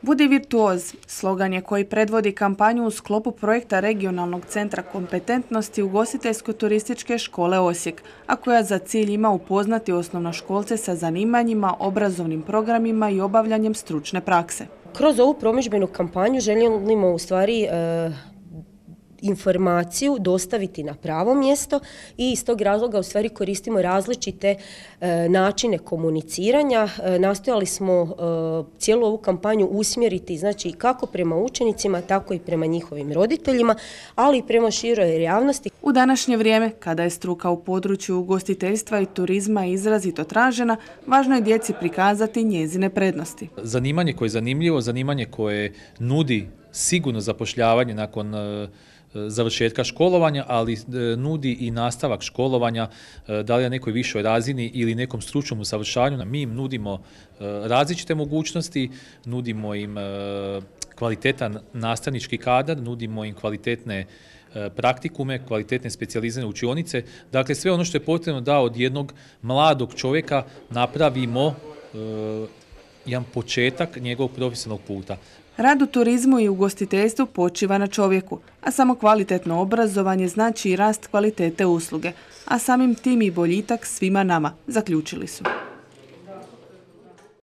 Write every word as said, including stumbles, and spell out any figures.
Budi virtuoz, slogan je koji predvodi kampanju u sklopu projekta Regionalnog centra kompetentnosti Ugostiteljsko-turističke škole Osijek, a koja za cilj ima upoznati osnovnoškolce sa zanimanjima, obrazovnim programima i obavljanjem stručne prakse. Kroz ovu promidžbenu kampanju želimo u stvari e, informaciju dostaviti na pravo mjesto i iz tog razloga u stvari koristimo različite e, načine komuniciranja. E, nastojali smo e, cijelu ovu kampanju usmjeriti znači kako prema učenicima, tako i prema njihovim roditeljima, ali i prema široj javnosti. U današnje vrijeme, kada je struka u području ugostiteljstva i turizma izrazito tražena, važno je djeci prikazati njezine prednosti. Zanimanje koje je zanimljivo, zanimanje koje nudi sigurno zapošljavanje nakon završetka školovanja, ali nudi i nastavak školovanja, da li na nekoj višoj razini ili nekom stručnom usavršavanju. Mi im nudimo različite mogućnosti, nudimo im kvalitetan nastavnički kadar, nudimo im kvalitetne praktikume, kvalitetne specijalizirane učionice. Dakle, sve ono što je potrebno da od jednog mladog čovjeka napravimo jedan početak njegovog profesionalnog puta. Rad u turizmu i ugostiteljstvu počiva na čovjeku, a samo kvalitetno obrazovanje znači i rast kvalitete usluge, a samim tim i boljitak svima nama, zaključili su.